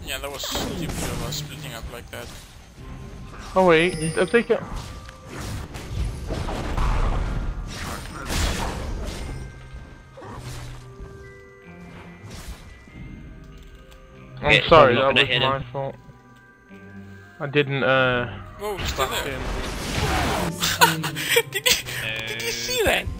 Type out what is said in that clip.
Yeah, that was stupid of us splitting up like that. Oh wait, if they can... I'm sorry, that was my fault. I didn't, Whoa, still there. in. Did you see that?